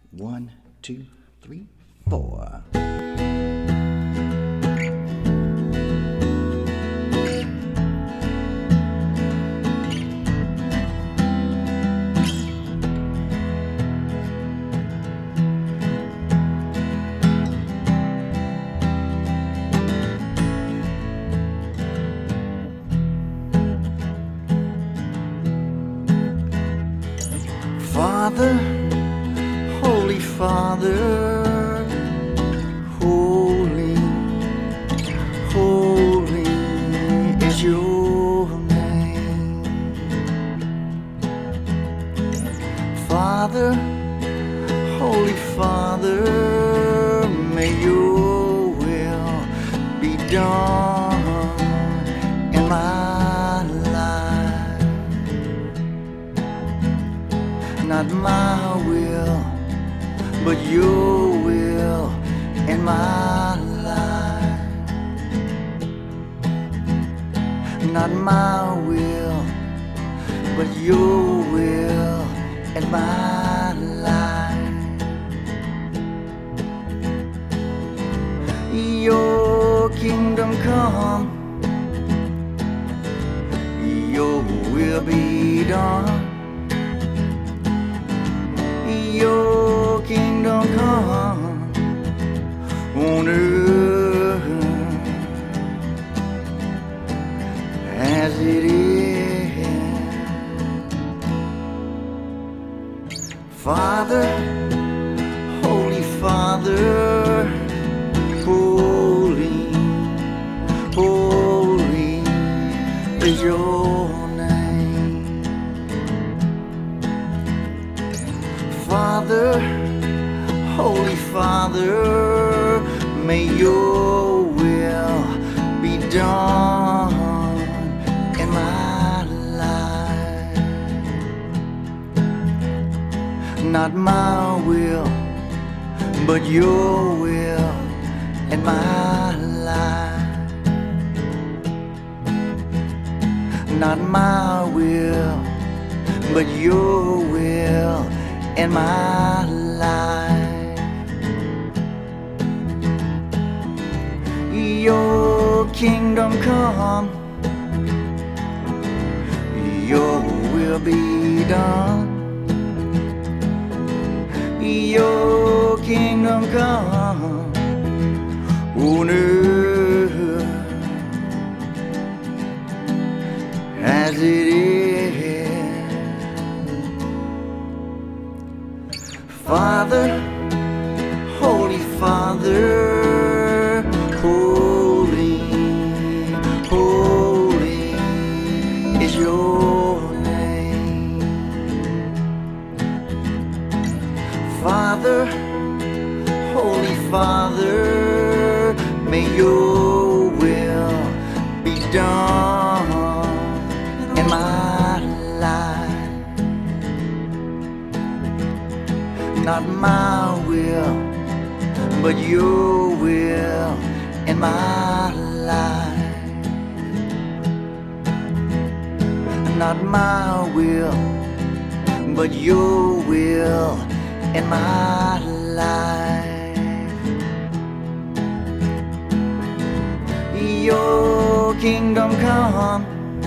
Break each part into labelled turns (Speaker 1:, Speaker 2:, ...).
Speaker 1: 1, 2, 3, 4. Father, Holy Father, holy, holy is your name. Father, Holy Father, may your will be done in my life. Not my will, but your will in my life. Not my will, but your will in my life. Your kingdom come, your will be done. Your kingdom come on earth as it is. Father, Holy Father, holy, holy is your name. Father, Holy Father, may your will be done in my life. Not my will, but your will in my life. Not my will, but your will in my life. Your kingdom come, your will be done. Your kingdom come on earth as it is. Father, Holy Father, holy, holy is your name. Father, Holy Father, may your will be done in my life. Not my will, but your will in my life. Not my will, but your will in my life. Your kingdom come,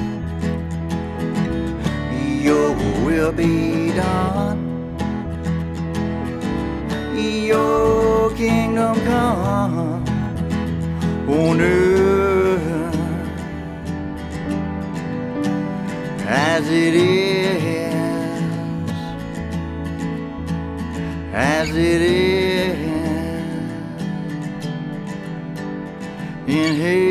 Speaker 1: your will be done. Your kingdom come on earth as it is, as it is in heaven.